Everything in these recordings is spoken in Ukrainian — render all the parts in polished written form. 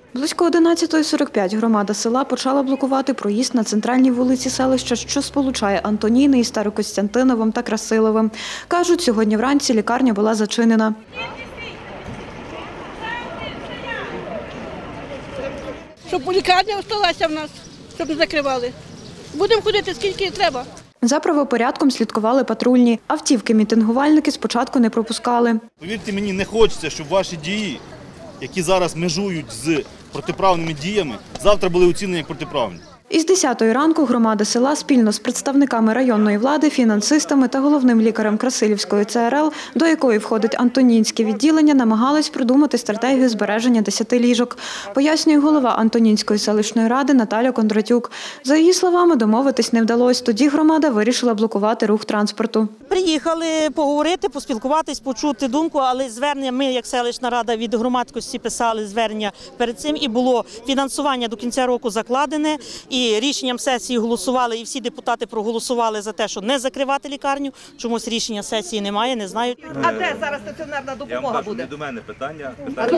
Близько 11:45 громада села почала блокувати проїзд на центральній вулиці селища, що сполучає Антоніни із Старокостянтиновим та Красиловим. Кажуть, сьогодні вранці лікарня була зачинена. Щоб лікарня залишилася в нас, щоб не закривали. Будемо ходити, скільки треба. За правопорядком слідкували патрульні. Автівки мітингувальники спочатку не пропускали. Повірте мені, не хочеться, щоб ваші дії, які зараз межують з протиправними діями, завтра були оцінені як протиправні. Із 10-ї ранку громада села спільно з представниками районної влади, фінансистами та головним лікарем Красилівської ЦРЛ, до якої входить Антонінське відділення, намагались придумати стратегію збереження 10 ліжок. Пояснює голова Антонінської селищної ради Наталя Кондратюк. За її словами, домовитись не вдалося. Тоді громада вирішила блокувати рух транспорту. Приїхали поговорити, поспілкуватись, почути думку, але звернення ми, як селищна рада, від громадськості писали звернення перед цим, і було фінансування до кінця року закладене, і рішенням сесії голосували, і всі депутати проголосували за те, що не закривати лікарню. Чомусь рішення сесії немає, не знаю. А де зараз стаціонарна допомога буде? Не до мене питання.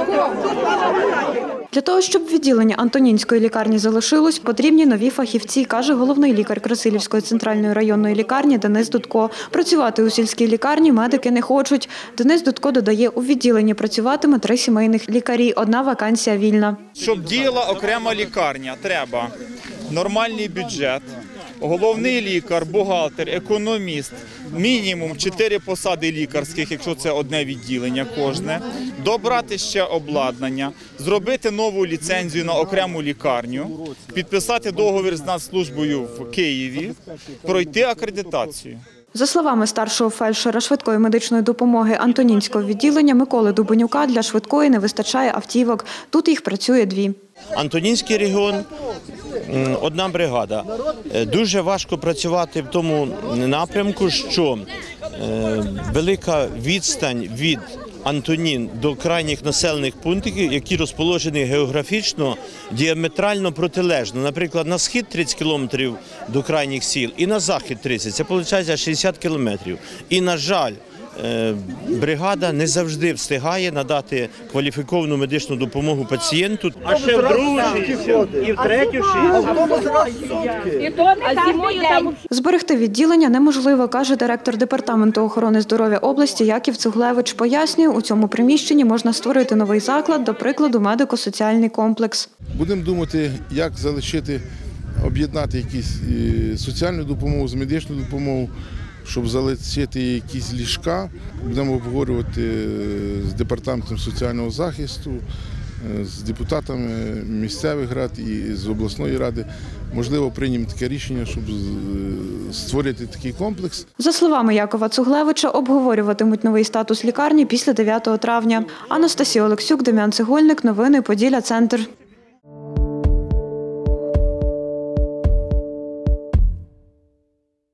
Для того, щоб відділення Антонінської лікарні залишилось, потрібні нові фахівці, каже головний лікар Красилівської центральної районної лікарні Денис Дудко. Працювати у сільській лікарні медики не хочуть. Денис Дудко додає, у відділенні працюватиме 3 сімейних лікарі, 1 вакансія вільна. Щоб діяла окрема лікарня, треба нормальний бюджет, головний лікар, бухгалтер, економіст, мінімум 4 посади лікарських, якщо це одне відділення кожне, добрати ще обладнання, зробити нову ліцензію на окрему лікарню, підписати договір з Нацслужбою в Києві, пройти акредитацію. За словами старшого фельдшера швидкої медичної допомоги Антонінського відділення Миколи Дубенюка, для швидкої не вистачає автівок. Тут їх працює 2. Антонінський регіон – 1 бригада. Дуже важко працювати в тому напрямку, що велика відстань від Антонін до крайніх населених пунктів, які розположені географічно, діаметрально протилежно. Наприклад, на схід 30 кілометрів до крайніх сіл і на захід 30. Це виходить 60 кілометрів. І, на жаль, бригада не завжди встигає надати кваліфіковану медичну допомогу пацієнту. А ще в другу шість, і в третю шість. Зберегти відділення неможливо, каже директор департаменту охорони здоров'я області Яків Цуглевич. Пояснює, у цьому приміщенні можна створити новий заклад, до прикладу, медико-соціальний комплекс. Будемо думати, як залишити, об'єднати якісь соціальну допомогу з медичну допомогу, щоб залишити якісь ліжка. Будемо обговорювати з департаментом соціального захисту, з депутатами місцевих рад і з обласної ради. Можливо, приймемо таке рішення, щоб створити такий комплекс. За словами Якова Цуглевича, обговорюватимуть новий статус лікарні після 9 травня. Анастасія Олексюк, Дем'ян Цегольник. Новини Поділля. Центр.